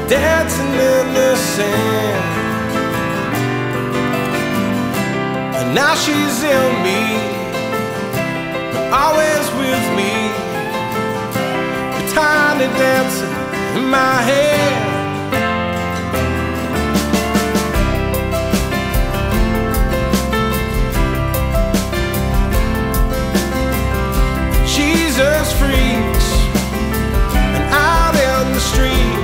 dancing in the sand. And now she's in me, always with me, a tiny dancer in my head. Jesus freaks and out in the street,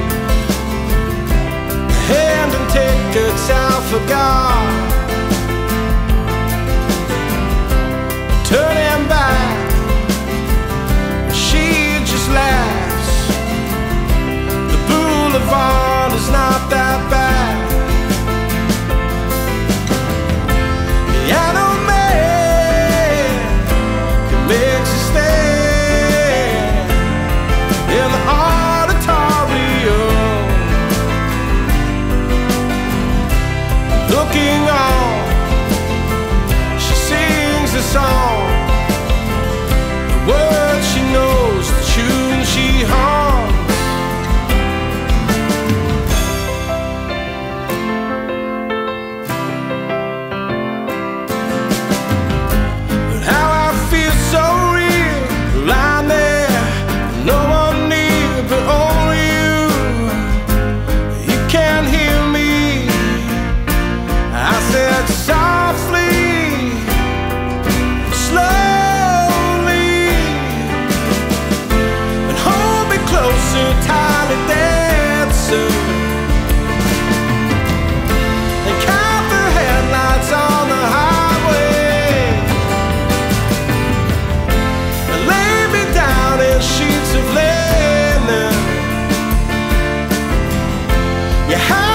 hand and tickets out for God, turning back, she just laughs. The boulevard is not that bad. Piano man, he makes you stand in the auditorium, looking on. She sings a song, the words she knows, the tune she hums. But how I feel so real, lying there, no one near but only you. You can't hear me, I said softly, slowly, and hold me closer, tiny dancer, and count the headlights on the highway, and lay me down in sheets of linen. You